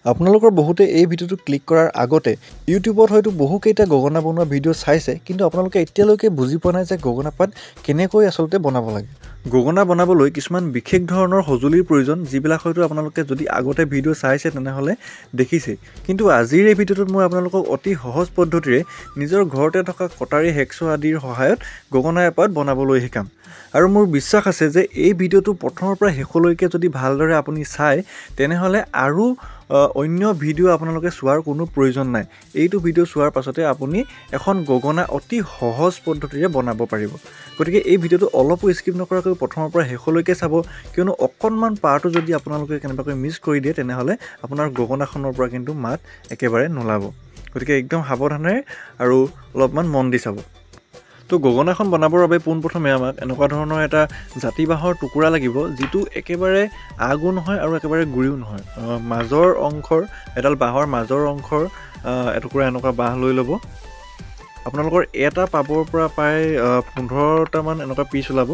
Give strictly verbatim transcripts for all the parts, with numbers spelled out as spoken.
আপোনালোকৰ বহুতে এই ভিডিঅ'টো ক্লিক কৰাৰ আগতে ইউটিউবত হয়তো বহুকেইটা গগনা বনোৱা ভিডিঅ' চাইছে, কিন্তু আপোনালোকে এতিয়ালৈকে বুজি পোৱা নাই যে গগনা পাত কেনেকৈ আচলতে বনাব লাগে। গগনা বনাবলৈ কিছুমান বিশেষ ধৰণৰ সঁজুলিৰ প্ৰয়োজন, যিবিলাক হয়তো আপোনালোকে যদি আগতে ভিডিঅ' চাইছে তেনেহ'লে দেখিছে। কিন্তু আজিৰ এই ভিডিঅ'টোত মই আপোনালোকক অতি সহজ পদ্ধতিৰে নিজৰ ঘৰতে থকা কটাৰী, হেকচ' আদিৰ সহায়ত গগনা এপাত বনাবলৈ শিকাম। আৰু মোৰ বিশ্বাস আছে যে এই ভিডিঅ'টো প্ৰথমৰ পৰা শেষলৈকে যদি ভালদৰে আপুনি চায় তেনেহ'লে আৰু অন্য ভিডিঅ' আপোনালোকে চোৱাৰ কোনো প্ৰয়োজন নাই। এইটো ভিডিঅ' চোৱাৰ পাছতে আপুনি এখন গগনা অতি সহজ পদ্ধতিৰে বনাব পাৰিব। গতিকে এই ভিডিঅ'টো অলপো স্কিপ নকৰাকৈ প্ৰথমৰ পৰা শেষলৈকে চাব, কিয়নো অকণমান পাৰ্টো যদি আপোনালোকে কেনেবাকৈ মিছ কৰি দিয়ে তেনেহ'লে আপোনাৰ গগনাখনৰ পৰা কিন্তু মাত একেবাৰে নোলাব। গতিকে একদম সাৱধানে আৰু অলপমান মন দি চাব। তো গগনাখন বনাবৰ বাবে পোনপ্ৰথমে আমাক এনেকুৱা ধৰণৰ এটা জাতি বাঁহৰ টুকুৰা লাগিব, যিটো একেবাৰে আগো নহয় আৰু একেবাৰে গুৰিও নহয়। মাজৰ অংশৰ এডাল বাঁহৰ মাজৰ অংশৰ এটুকুৰা এনেকুৱা বাঁহ লৈ ল'ব। আপোনালোকৰ এটা পাবৰ পৰা প্ৰায় পোন্ধৰটামান এনেকুৱা পিচ ওলাব।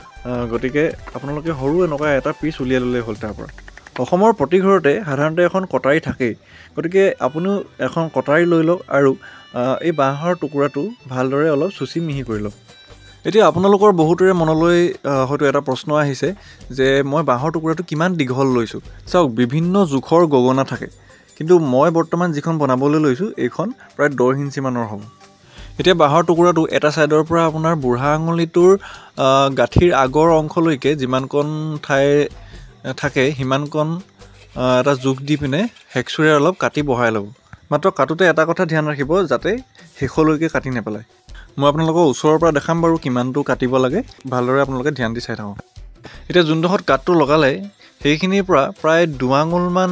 গতিকে আপোনালোকে সৰু এনেকুৱা এটা পিচ উলিয়াই ল'লেই হ'ল। তাৰ পৰা অসমৰ প্ৰতি ঘৰতে সাধাৰণতে এখন কটাৰী থাকেই। গতিকে আপুনিও এখন কটাৰী লৈ লওক আৰু এই বাঁহৰ টুকুৰাটো ভালদৰে অলপ চুচি মিহি কৰি লওক। এতিয়া আপোনালোকৰ বহুতৰে মনলৈ হয়তো এটা প্ৰশ্ন আহিছে যে মই বাঁহৰ টুকুৰাটো কিমান দীঘল লৈছোঁ। চাওক, বিভিন্ন জোখৰ গগনা থাকে, কিন্তু মই বৰ্তমান যিখন বনাবলৈ লৈছোঁ এইখন প্ৰায় দহ ইঞ্চিমানৰ হ'ব। এতিয়া বাঁহৰ টুকুৰাটো এটা ছাইডৰ পৰা আপোনাৰ বুঢ়া আঙুলিটোৰ গাঁঠিৰ আগৰ অংশলৈকে যিমানকণ ঠাই থাকে সিমানকণ এটা জোখ দি পিনে হেকচুৰে অলপ কাটি বহাই ল'ব। মাত্ৰ কাটোতে এটা কথা ধ্যান ৰাখিব যাতে শেষলৈকে কাটি নেপেলায়। মই আপোনালোকক ওচৰৰ পৰা দেখাম বাৰু কিমানটো কাটিব লাগে, ভালদৰে আপোনালোকে ধ্যান দি চাই থাকক। এতিয়া যোনডোখৰত কাটটো লগালে সেইখিনিৰ পৰা প্ৰায় দুআঙুলমান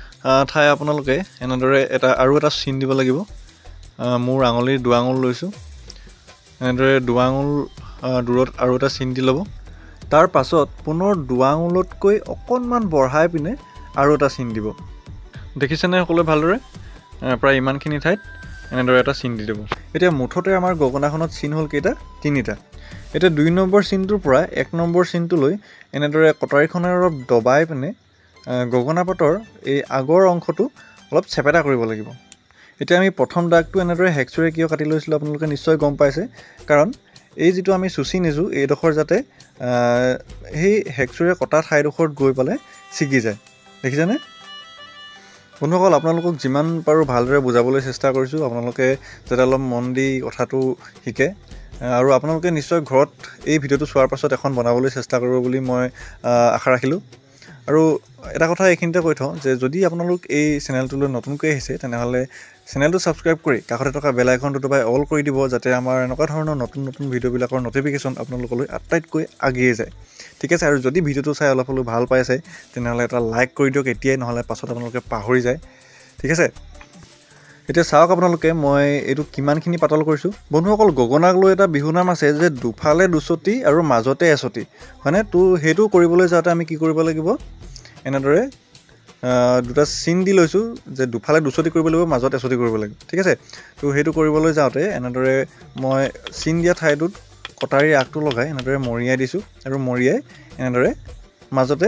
ঠাই আপোনালোকে এনেদৰে এটা আৰু এটা চিন দিব লাগিব। মোৰ আঙুলিৰ দুআঙুল লৈছোঁ, এনেদৰে দুআঙুল দূৰত আৰু এটা চিন দি ল'ব। তাৰ পাছত পুনৰ দুআঙুলতকৈ অকণমান বঢ়াই পিনে আৰু এটা চিন দিব। দেখিছেনে সকলোৱে ভালদৰে? প্ৰায় ইমানখিনি ঠাইত এনেদৰে এটা চিন দি দিব। এতিয়া মুঠতে আমাৰ গগনাখনত চিন হ'ল কেইটা? তিনিটা। এতিয়া দুই নম্বৰ চিনটোৰ পৰা এক নম্বৰ চিনটোলৈ এনেদৰে কটাৰীখনে অলপ দবাই পিনে গগনা পাতৰ এই আগৰ অংশটো অলপ চেপেটা কৰিব লাগিব। এতিয়া আমি প্ৰথম দাগটো এনেদৰে হেকচুৰে কিয় কাটি লৈছিলোঁ আপোনালোকে নিশ্চয় গম পাইছে, কাৰণ এই যিটো আমি চুচি নিছোঁ এইডোখৰ যাতে সেই হেকচুৰে কটা ঠাইডোখৰত গৈ পেলাই ছিগি যায়। দেখিছেনে বন্ধুসকল? আপোনালোকক যিমান পাৰোঁ ভালদৰে বুজাবলৈ চেষ্টা কৰিছোঁ, আপোনালোকে যাতে অলপ মন দি কথাটো শিকে। আৰু আপোনালোকে নিশ্চয় ঘৰত এই ভিডিঅ'টো চোৱাৰ পাছত এখন বনাবলৈ চেষ্টা কৰিব বুলি মই আশা ৰাখিলোঁ। আৰু এটা কথা এইখিনিতে কৈ থওঁ যে যদি আপোনালোক এই চেনেলটোলৈ নতুনকৈ আহিছে তেনেহ'লে চেনেলটো ছাবস্ক্ৰাইব কৰি কাষতে থকা বেল আইকনটো দবাই অল কৰি দিব, যাতে আমাৰ এনেকুৱা ধৰণৰ নতুন নতুন ভিডিঅ'বিলাকৰ ন'টিফিকেশ্যন আপোনালোকলৈ আটাইতকৈ আগিয়ে যায়। ঠিক আছে? আৰু যদি ভিডিঅ'টো চাই অলপ হ'লেও ভাল পাইছে তেনেহ'লে এটা লাইক কৰি দিয়ক এতিয়াই, নহ'লে পাছত আপোনালোকে পাহৰি যায়। ঠিক আছে? এতিয়া চাওক আপোনালোকে মই এইটো কিমানখিনি পাতল কৰিছোঁ। বন্ধুসকল, গগনাক লৈ এটা বিহুনাম আছে যে দুফালে দুচটি আৰু মাজতে এচটি, হয়নে? তো সেইটো কৰিবলৈ যাওঁতে আমি কি কৰিব লাগিব? এনেদৰে দুটা চিন দি লৈছোঁ যে দুফালে দুচটি কৰিব লাগিব, মাজত এচটি কৰিব লাগিব। ঠিক আছে? তো সেইটো কৰিবলৈ যাওঁতে এনেদৰে মই চিন দিয়া ঠাইটোত কটাৰীৰ আগটো লগাই এনেদৰে মৰিয়াই দিছোঁ আৰু মৰিয়াই এনেদৰে মাজতে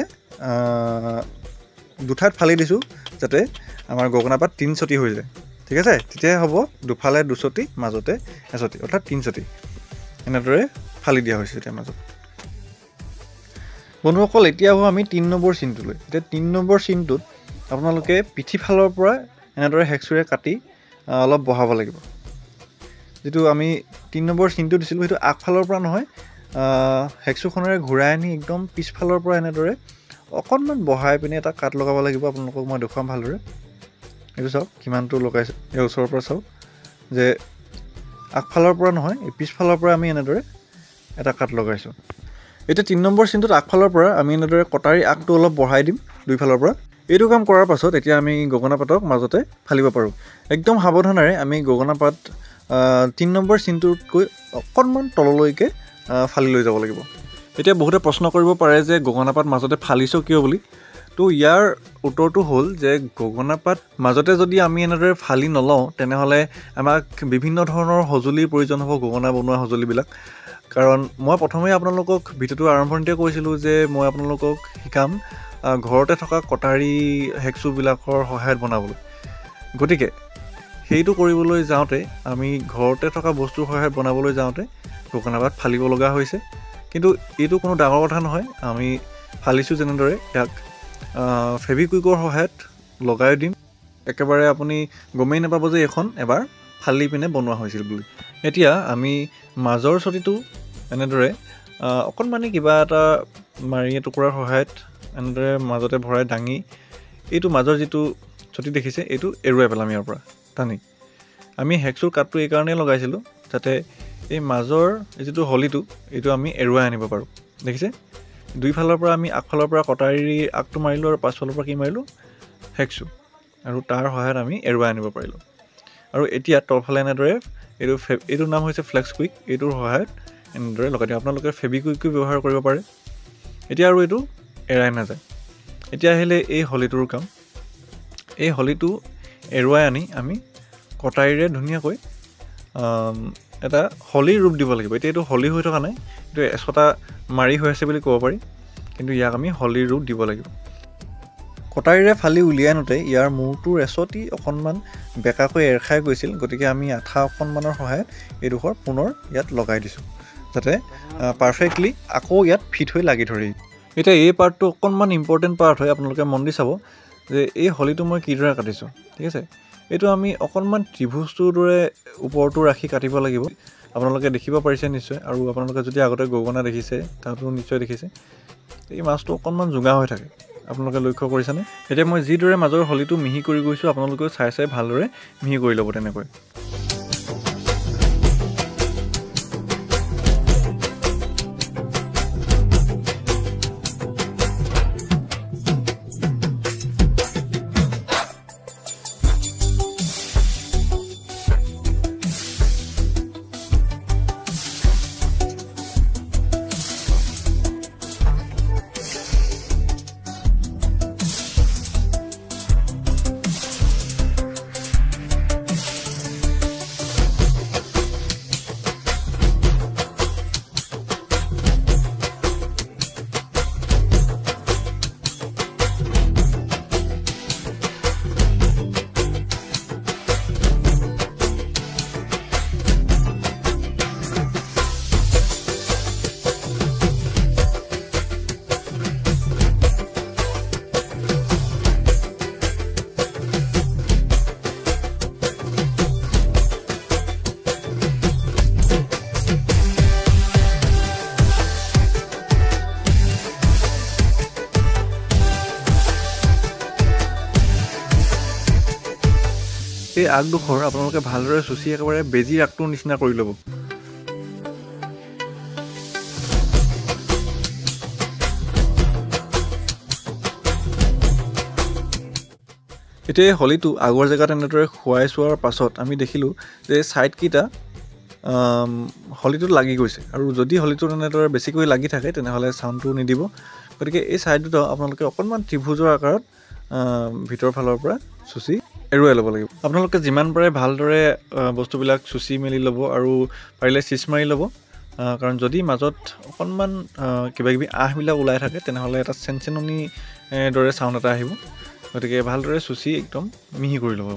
দুঠাইত ফালি দিছোঁ যাতে আমাৰ গগনা পাত তিনিচটি হৈ যায়। ঠিক আছে? তেতিয়াই হ'ব দুফালে দুচটি মাজতে এচটি, অৰ্থাৎ তিনিচটি এনেদৰে ফালি দিয়া হৈছে এতিয়া মাজত। বন্ধুসকল, এতিয়া আহোঁ আমি তিনি নম্বৰ চিনটোলৈ। এতিয়া তিনি নম্বৰ চিনটোত আপোনালোকে পিঠিফালৰ পৰা এনেদৰে হেকচুৰে কাটি অলপ বহাব লাগিব। যিটো আমি তিনি নম্বৰ চিনটো দিছিলোঁ সেইটো আগফালৰ পৰা নহয়, হেকচুখনেৰে ঘূৰাই আনি একদম পিছফালৰ পৰা এনেদৰে অকণমান বহাই পিনে এটা কাট লগাব লাগিব। আপোনালোকক মই দেখুৱাম ভালদৰে। এইটো চাওক কিমানটো লগাইছোঁ, এই ওচৰৰ পৰা চাওক যে আগফালৰ পৰা নহয়, এই পিছফালৰ পৰা আমি এনেদৰে এটা কাট লগাইছোঁ। এতিয়া তিনি নম্বৰ চিনটোত আগফালৰ পৰা আমি এনেদৰে কটাৰী আগটো অলপ বঢ়াই দিম দুইফালৰ পৰা। এইটো কাম কৰাৰ পাছত এতিয়া আমি গগনা পাতক মাজতে ফালিব পাৰোঁ। একদম সাৱধানেৰে আমি গগনা পাত তিনি নম্বৰ চিনটোতকৈ অকণমান তললৈকে ফালি লৈ যাব লাগিব। এতিয়া বহুতে প্ৰশ্ন কৰিব পাৰে যে গগনা পাত মাজতে ফালিছোঁ কিয় বুলি। তো ইয়াৰ উত্তৰটো হ'ল যে গগনা পাত মাজতে যদি আমি এনেদৰে ফালি নলওঁ তেনেহ'লে আমাক বিভিন্ন ধৰণৰ সঁজুলিৰ প্ৰয়োজন হ'ব, গগনা বনোৱা সঁজুলিবিলাক। কাৰণ মই প্ৰথমেই আপোনালোকক ভিডিঅ'টো আৰম্ভণিতে কৈছিলোঁ যে মই আপোনালোকক শিকাম ঘৰতে থকা কটাৰী হেকচুবিলাকৰ সহায়ত বনাবলৈ। গতিকে সেইটো কৰিবলৈ যাওঁতে আমি ঘৰতে থকা বস্তুৰ সহায়ত বনাবলৈ যাওঁতে গগনাপাত ফালিব লগা হৈছে। কিন্তু এইটো কোনো ডাঙৰ কথা নহয়। আমি ফালিছোঁ যেনেদৰে ইয়াক ফেভিকুইকৰ সহায়ত লগাই দিম। একেবাৰে আপুনি গমেই নাপাব যে এখন এবাৰ ফালি পিনে বনোৱা হৈছিল বুলি। এতিয়া আমি মাজৰ চটিটো এনেদৰে অকণমানি কিবা এটা মাৰি টুকুৰাৰ সহায়ত এনেদৰে মাজতে ভৰাই দাঙি এইটো মাজৰ যিটো চটি দেখিছে এইটো এৰুৱাই পেলাম ইয়াৰ পৰা টানি। আমি হেকচুৰ কাঠটো এইকাৰণেই লগাইছিলোঁ যাতে এই মাজৰ যিটো হলিটো এইটো আমি এৰুৱাই আনিব পাৰোঁ। দেখিছে দুইফালৰ পৰা আমি আগফালৰ পৰা কটাৰীৰ আগটো মাৰিলোঁ আৰু পাছফালৰ পৰা কি মাৰিলোঁ হেকচু, আৰু তাৰ সহায়ত আমি এৰুৱাই আনিব পাৰিলোঁ। আৰু এতিয়া তলফালে এনেদৰে এইটো ফে এইটোৰ নাম হৈছে ফ্লেক্স কুইক, এইটোৰ সহায়ত এনেদৰে লগাই দিওঁ। আপোনালোকে ফেভিকুইকো ব্যৱহাৰ কৰিব পাৰে। এতিয়া আৰু এইটো এৰাই নাযায়। এতিয়া আহিলে এই হলিটোৰ কাম। এই হলিটো এৰুৱাই আনি আমি কটাৰীৰে ধুনীয়াকৈ এটা হলিৰ ৰূপ দিব লাগিব। এতিয়া এইটো হলি হৈ থকা নাই, এইটো এচটা মাৰি হৈ আছে বুলি ক'ব পাৰি, কিন্তু ইয়াক আমি হলিৰ ৰূপ দিব লাগিব। কটাৰীৰে ফালি উলিয়াই আনোতে ইয়াৰ মূৰটোৰ এচটি অকণমান বেকাকৈ এৰ খাই গৈছিল। গতিকে আমি আঠা অকণমানৰ সহায়ত এইডোখৰ পুনৰ ইয়াত লগাই দিছোঁ যাতে পাৰফেক্টলি আকৌ ইয়াত ফিট হৈ লাগি ধৰে। এতিয়া এই পাৰ্টটো অকণমান ইম্পৰ্টেণ্ট পাৰ্ট হয়। আপোনালোকে মন দি চাব যে এই হলিটো মই কিদৰে কাটিছোঁ। ঠিক আছে, এইটো আমি অকণমান ত্ৰিভুজটোৰ দৰে ওপৰটো ৰাখি কাটিব লাগিব। আপোনালোকে দেখিব পাৰিছে নিশ্চয়, আৰু আপোনালোকে যদি আগতে গগনা দেখিছে তাতো নিশ্চয় দেখিছে এই মাছটো অকণমান জোঙা হৈ থাকে। আপোনালোকে লক্ষ্য কৰিছেনে? এতিয়া মই যিদৰে মাজৰ হলিটো মিহি কৰি গৈছোঁ আপোনালোকেও চাই চাই ভালদৰে মিহি কৰি ল'ব তেনেকৈ। এই আগডোখৰ আপোনালোকে ভালদৰে চুচি একেবাৰে বেজী আগটোৰ নিচিনা কৰি ল'ব। এতিয়া এই হলিটো আগৰ জেগাত এনেদৰে খুৱাই চোৱাৰ পাছত আমি দেখিলোঁ যে ছাইডকেইটা হলিটোত লাগি গৈছে, আৰু যদি হলিটোত এনেদৰে বেছিকৈ লাগি থাকে তেনেহ'লে চাউণ্ডটো নিদিব। গতিকে এই ছাইড দুটা আপোনালোকে অকণমান ত্ৰিভুজৰ আকাৰত ভিতৰৰ ফালৰ পৰা চুচি এৰুৱাই ল'ব লাগিব। আপোনালোকে যিমান পাৰে ভালদৰে বস্তুবিলাক চুচি মেলি ল'ব, আৰু পাৰিলে চিচ মাৰি ল'ব, কাৰণ যদি মাজত অকণমান কিবাকিবি আঁহবিলাক ওলাই থাকে তেনেহ'লে এটা চেনচেননি দৰে চাউণ্ড এটা আহিব। গতিকে ভালদৰে চুচি একদম মিহি কৰি ল'ব।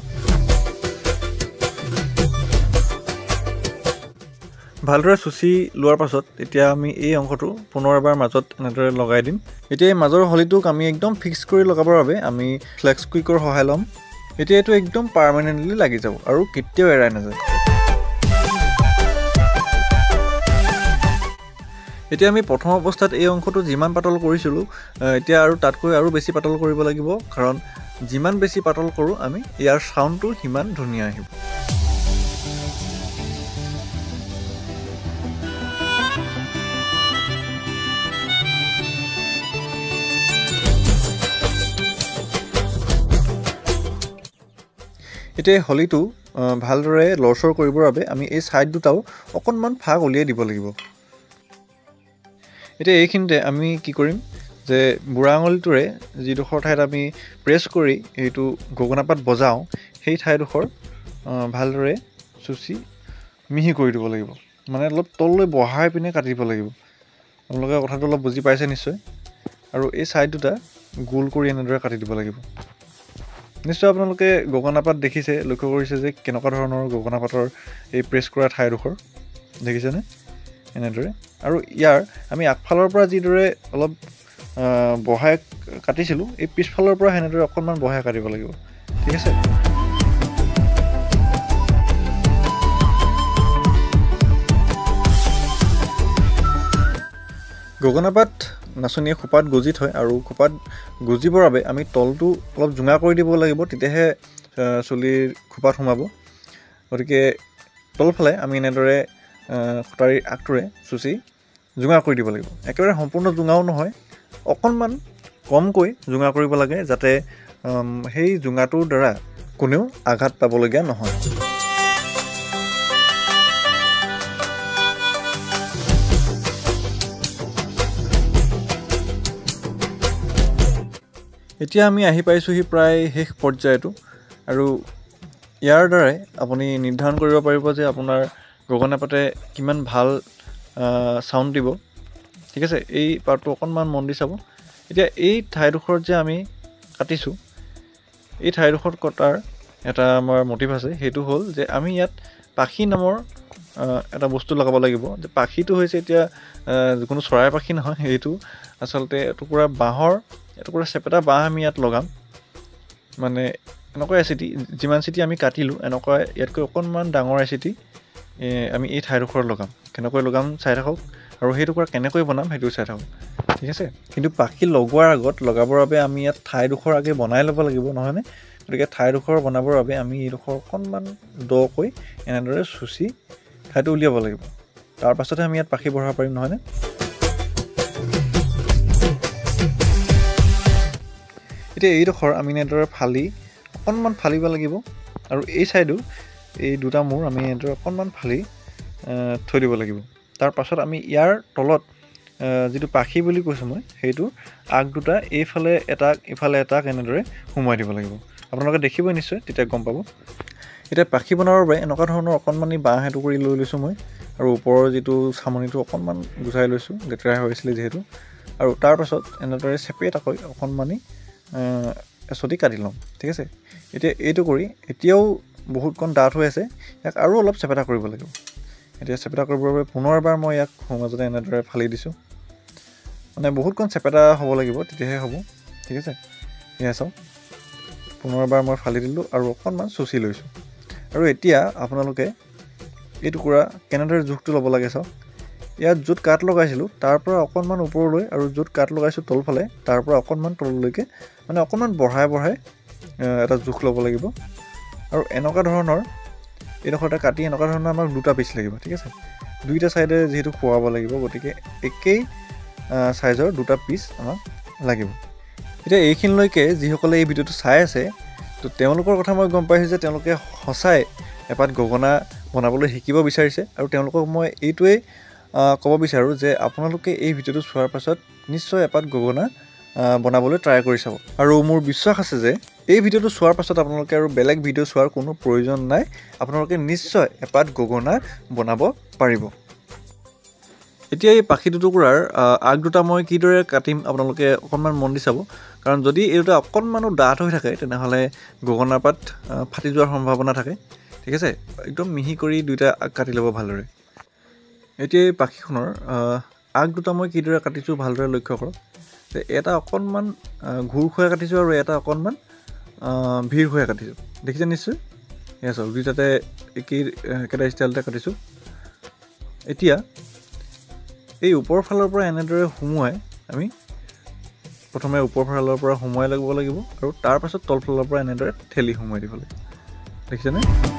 ভালদৰে চুচি লোৱাৰ পাছত এতিয়া আমি এই অংশটো পুনৰ এবাৰ মাজত এনেদৰে লগাই দিম। এতিয়া এই মাজৰ হলিটোক আমি একদম ফিক্স কৰি লগাবৰ বাবে আমি ফ্লেক্স কুইকৰ সহায় ল'ম। এতিয়া এইটো একদম পাৰ্মানেণ্টলি লাগি যাব আৰু কেতিয়াও এৰাই নাযায়। এতিয়া আমি প্ৰথম অৱস্থাত এই অংশটো যিমান পাতল কৰিছিলোঁ এতিয়া আৰু তাতকৈ আৰু বেছি পাতল কৰিব লাগিব, কাৰণ যিমান বেছি পাতল কৰোঁ আমি ইয়াৰ চাউণ্ডটো সিমান ধুনীয়া আহিব। এতিয়া হলিটো ভালদৰে লৰচৰ কৰিবৰ বাবে আমি এই ছাইড দুটাও অকণমান ফাঁক উলিয়াই দিব লাগিব। এতিয়া এইখিনিতে আমি কি কৰিম যে বুঢ়া আঙুলিটোৰে যিডোখৰ ঠাইত আমি প্ৰেছ কৰি এইটো গগনাপাত বজাওঁ সেই ঠাইডোখৰ ভালদৰে চুচি মিহি কৰি দিব লাগিব, মানে অলপ তললৈ বহাই পিনে কাটিব লাগিব। আপোনালোকে কথাটো অলপ বুজি পাইছে নিশ্চয়। আৰু এই ছাইড দুটা গোল কৰি এনেদৰে কাটি দিব লাগিব। নিশ্চয় আপোনালোকে গগনা পাত দেখিছে, লক্ষ্য কৰিছে যে কেনেকুৱা ধৰণৰ গগনা পাতৰ এই প্ৰেছ কৰা ঠাইডোখৰ দেখিছেনে এনেদৰে। আৰু ইয়াৰ আমি আগফালৰ পৰা যিদৰে অলপ বহাই কাটিছিলোঁ, এই পিছফালৰ পৰা সেনেদৰে অকণমান বহাই কাটিব লাগিব, ঠিক আছে। গগনা পাত নাচনীয়ে খোপাত গজি থয় আৰু খোপাত গজিবৰ বাবে আমি তলটো অলপ জোঙা কৰি দিব লাগিব, তেতিয়াহে চুলিৰ খোপাত সোমাব। গতিকে তলফালে আমি এনেদৰে কটাৰীৰ আগটোৰে চুচি জোঙা কৰি দিব লাগিব। একেবাৰে সম্পূৰ্ণ জোঙাও নহয়, অকণমান কমকৈ জোঙা কৰিব লাগে, যাতে সেই জোঙাটোৰ দ্বাৰা কোনেও আঘাত পাবলগীয়া নহয়। এতিয়া আমি আহি পাইছোঁহি প্ৰায় শেষ পৰ্যায়টো, আৰু ইয়াৰ দ্বাৰাই আপুনি নিৰ্ধাৰণ কৰিব পাৰিব যে আপোনাৰ গগনা পাতে কিমান ভাল চাউণ্ড দিব, ঠিক আছে। এই পাৰ্টটো অকণমান মন দি চাব। এতিয়া এই ঠাইডোখৰত যে আমি কাটিছোঁ, এই ঠাইডোখৰত কটাৰ এটা আমাৰ মটিভ আছে, সেইটো হ'ল যে আমি ইয়াত পাখি নামৰ এটা বস্তু লগাব লাগিব। যে পাখিটো হৈছে এতিয়া কোনো চৰাই পাখি নহয়, সেইটো আচলতে এটুকুৰা বাঁহৰ এটুকুৰা চেপেটা বাঁহ আমি ইয়াত লগাম। মানে এনেকুৱা এচিটি যিমান চিটি আমি কাটিলোঁ, এনেকুৱা ইয়াতকৈ অকণমান ডাঙৰ এচিটি আমি এই ঠাইডোখৰত লগাম। কেনেকৈ লগাম চাই থাকক, আৰু সেই টুকুৰা কেনেকৈ বনাম সেইটো চাই থাকক, ঠিক আছে। কিন্তু পাখি লগোৱাৰ আগত লগাবৰ বাবে আমি ইয়াত ঠাইডোখৰ আগে বনাই ল'ব লাগিব, নহয়নে? গতিকে ঠাইডোখৰ বনাবৰ বাবে আমি এইডোখৰ অকণমান দকৈ এনেদৰে চুচি ঠাইটো উলিয়াব লাগিব। তাৰ পাছতহে আমি ইয়াত পাখি বঢ়াব পাৰিম, নহয়নে? এতিয়া এইডোখৰ আমি এনেদৰে ফালি অকণমান ফালিব লাগিব, আৰু এই ছাইডো এই দুটা মূৰ আমি এনেদৰে অকণমান ফালি থৈ দিব লাগিব। তাৰ পাছত আমি ইয়াৰ তলত যিটো পাখি বুলি কৈছোঁ মই, সেইটো আগ দুটা এইফালে এটাক ইফালে এটাক এনেদৰে সোমোৱাই দিব লাগিব। আপোনালোকে দেখিবই নিশ্চয়, তেতিয়া গম পাব। এতিয়া পাখি বনাবৰ বাবে এনেকুৱা ধৰণৰ অকণমানি বাঁহ এটুকুৰি লৈ লৈছোঁ মই, আৰু ওপৰৰ যিটো চামনিটো অকণমান গুচাই লৈছোঁ, লেতেৰা হৈছিলে যিহেতু। আৰু তাৰপাছত এনেদৰে চেপেটাকৈ অকণমানি এচটি কাটি ল'ম, ঠিক আছে। এতিয়া এইটো কৰি এতিয়াও বহুতকণ ডাঠ হৈ আছে, ইয়াক আৰু অলপ চেপেটা কৰিব লাগিব। এতিয়া চেপেটা কৰিবৰ বাবে পুনৰবাৰ মই ইয়াক মাজতে এনেদৰে ফালি দিছোঁ। মানে বহুতকণ চেপেটা হ'ব লাগিব, তেতিয়াহে হ'ব, ঠিক আছে। এয়া চাওক, পুনৰবাৰ মই ফালি দিলোঁ আৰু অকণমান চুচি লৈছোঁ। আৰু এতিয়া আপোনালোকে এই টুকুৰা কেনেদৰে জোখটো ল'ব লাগে চাওক। ইয়াত য'ত কাট লগাইছিলোঁ তাৰ পৰা অকণমান ওপৰলৈ, আৰু য'ত কাট লগাইছোঁ তলফালে তাৰ পৰা অকণমান তললৈকে, মানে অকণমান বঢ়াই বঢ়াই এটা জোখ ল'ব লাগিব। আৰু এনেকুৱা ধৰণৰ এইডোখৰতে কাটি এনেকুৱা ধৰণৰ আমাক দুটা পিচ লাগিব, ঠিক আছে। দুইটা ছাইডে যিহেতু খুৱাব লাগিব, গতিকে একেই চাইজৰ দুটা পিচ আমাক লাগিব। এতিয়া এইখিনিলৈকে যিসকলে এই ভিডিঅ'টো চাই আছে, তো তেওঁলোকৰ কথা মই গম পাইছোঁ যে তেওঁলোকে সঁচাই এপাত গগনা বনাবলৈ শিকিব বিচাৰিছে। আৰু তেওঁলোকক মই এইটোৱেই ক'ব বিচাৰোঁ যে আপোনালোকে এই ভিডিঅ'টো চোৱাৰ পাছত নিশ্চয় এপাত গগনা বনাবলৈ ট্ৰাই কৰি চাব। আৰু মোৰ বিশ্বাস আছে যে এই ভিডিঅ'টো চোৱাৰ পাছত আপোনালোকে আৰু বেলেগ ভিডিঅ' চোৱাৰ কোনো প্ৰয়োজন নাই, আপোনালোকে নিশ্চয় এপাত গগনা বনাব পাৰিব। এতিয়া এই পাখি দুটুকুৰাৰ আগ দুটা মই কিদৰে কাটিম আপোনালোকে অকণমান মন দি চাব, কাৰণ যদি এই দুটা অকণমানো ডাঠ হৈ থাকে তেনেহ'লে গগনা পাত ফাটি যোৱাৰ সম্ভাৱনা থাকে, ঠিক আছে। একদম মিহি কৰি দুইটা আগ কাটি ল'ব ভালদৰে। এতিয়া এই পাখিখনৰ আগ দুটা মই কিদৰে কাটিছোঁ ভালদৰে লক্ষ্য কৰক। যে এটা অকণমান ঘূৰ খুৱাই কাটিছোঁ আৰু এটা অকণমান ভিৰ খুৱাই কাটিছোঁ, দেখিছে নিশ্চয়। এয়া চাওক, দুইটাতে একেই একেটা ষ্টাইলতে কাটিছোঁ। এতিয়া এই ওপৰ ফালৰ পৰা এনেদৰে সোমোৱাই আমি প্ৰথমে ওপৰ ফালৰ পৰা সোমোৱাই ল'ব লাগিব, আৰু তাৰপাছত তলফালৰ পৰা এনেদৰে ঠেলি সোমোৱাই দিব লাগিব, দেখিছেনে?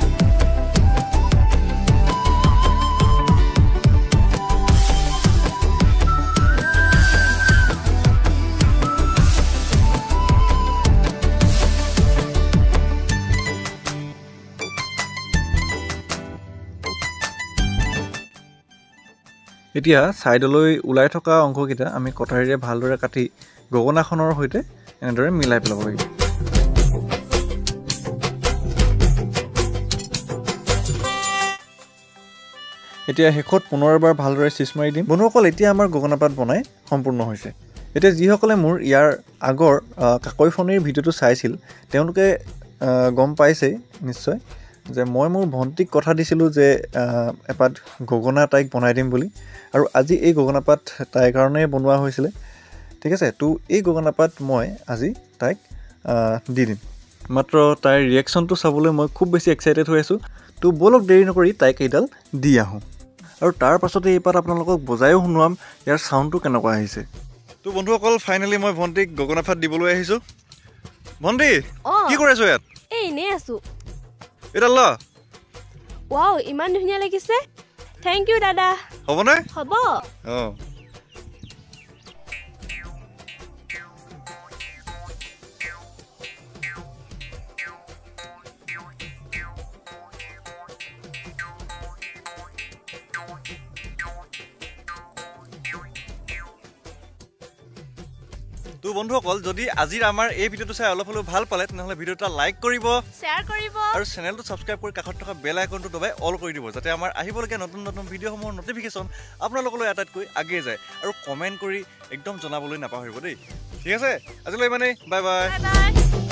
এতিয়া ছাইডলৈ ওলাই থকা অংশকেইটা আমি কটাৰীৰে ভালদৰে কাটি গগনাখনৰ সৈতে এনেদৰে মিলাই পেলাব লাগিব। এতিয়া শেষত পুনৰ এবাৰ ভালদৰে চিচ মাৰি দিম। বন্ধুসকল, এতিয়া আমাৰ গগনা পাত বনাই সম্পূৰ্ণ হৈছে। এতিয়া যিসকলে মোৰ ইয়াৰ আগৰ কাকৈ ফণীৰ ভিডিঅ'টো চাইছিল তেওঁলোকে গম পাইছেই নিশ্চয় যে মই মোৰ ভণ্টিক কথা দিছিলোঁ যে এপাত গগনা তাইক বনাই দিম বুলি আৰু আজি এই গগনা পাত তাইৰ কাৰণেই বনোৱা হৈছিলে ঠিক আছে তো এই গগনা পাত মই আজি তাইক দি দিম মাত্ৰ তাইৰ ৰিয়েকশ্যনটো চাবলৈ মই খুব বেছি এক্সাইটেড হৈ আছোঁ তো বলক দেৰি নকৰি তাইক এইডাল দি আহোঁ আৰু তাৰ পাছতে এই পাত আপোনালোকক বজায়ো শুনোৱাম ইয়াৰ চাউণ্ডটো কেনেকুৱা আহিছে তো বন্ধুসকল ফাইনেলি মই ভণ্টিক গগনা পাত দিবলৈ আহিছোঁ ভণ্টি কি কৰি আছো ইয়াত এই এনেই আছোঁ এইডাল ল ৱাও ইমান ধুনীয়া লাগিছে থেংক ইউ দাদা হ'বনে হ'ব অঁ তো বন্ধুসকল যদি আজিৰ আমাৰ এই ভিডিঅ'টো চাই অলপ হ'লেও ভাল পালে তেনেহ'লে ভিডিঅ'টা লাইক কৰিব শ্বেয়াৰ কৰিব আৰু চেনেলটো ছাবস্ক্ৰাইব কৰি কাষত থকা বেল আইকনটো দবাই অল কৰি দিব যাতে আমাৰ আহিবলগীয়া নতুন নতুন ভিডিঅ'সমূহৰ নটিফিকেশ্যন আপোনালোকলৈ আটাইতকৈ আগেয়ে যায় আৰু কমেণ্ট কৰি একদম জনাবলৈ নাপাহৰিব দেই ঠিক আছে আজিলৈ ইমানেই বাই বাই বাই বাই